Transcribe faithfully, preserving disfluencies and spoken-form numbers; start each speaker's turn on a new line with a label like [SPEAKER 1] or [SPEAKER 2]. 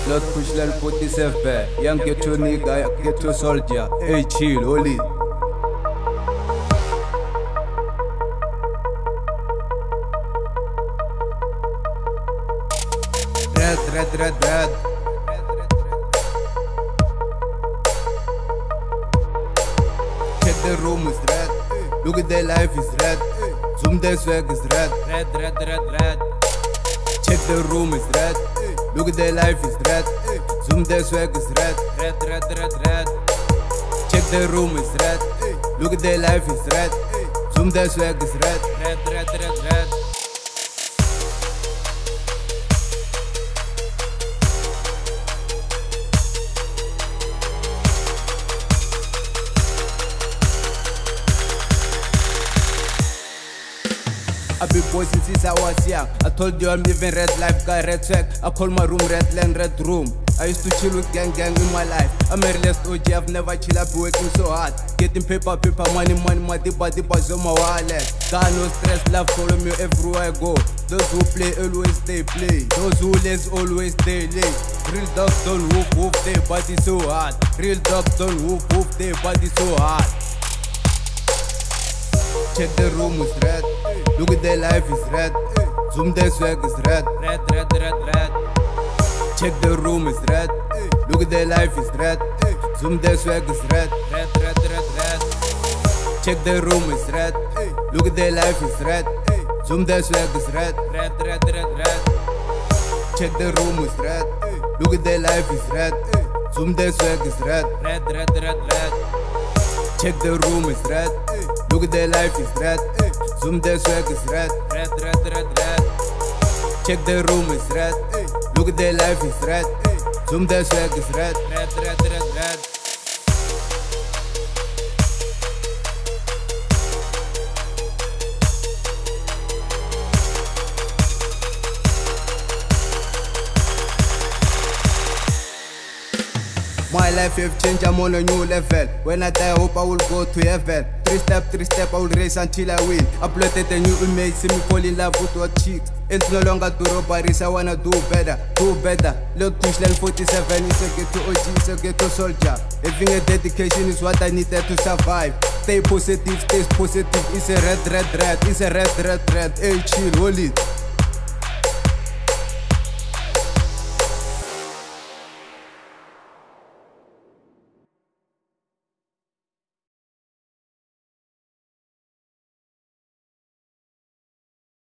[SPEAKER 1] Lord push lal forty-seven. Young ghetto nigga, ghetto soldier. Hey chill, hold it. Red, red, red, red. Check the room is red. Look at their life is red. Zoom their swag is red. Red, red, red, red. Check the room is red. Look at their life is red. Zoom their swag is red. Red, red, red, red. Check the room is red. Look at their life is red. Zoom their swag is red. Red, red, red, red. I be bossing since I was young. I told you I'm living red life, guy red swag. I call my room red land, red room. I used to chill with gang gang in my life. I'm a realist O G, I've never chill, I've been working so hard. Getting paper, paper, money, money, money, body, body on my wallet. Got no stress, love follow me everywhere I go. Those who play always stay play. Those who lazy always stay late. Real dogs don't whoop whoop, their body so hard. Real dogs don't whoop whoop, their body so hard. Check the room is red. Look at their life is red. Zoom their swag is red. Red, red, red, red. Check the room is red. Look at their life is red. Zoom their swag is red. Red, red, red, red. Check the room is red. Look at their life is red. Zoom their swag is red. Red, red, red, red. Check the room is red. Look at their life is red. Zoom their swag is red. Red, red, red, red. Check the room is red. Look at their life is red. Zoom their swag is red. Red, red, red, red. Check the room is red. Look at their life is red. Zoom their swag is red. Red, red, red, red. My life have changed, I'm on a new level. When I die, I hope I will go to heaven. Three step, three step, I will race until I win. Uploaded a new image, see me fall in love with what chicks. It's no longer do robberies, I wanna do better, do better. Look, push level forty-seven, it's a ghetto O G, it's a ghetto soldier. Having a dedication is what I needed to survive. Stay positive, stay positive, it's a red, red, red, it's a red, red, red. Hey, chill, hold it.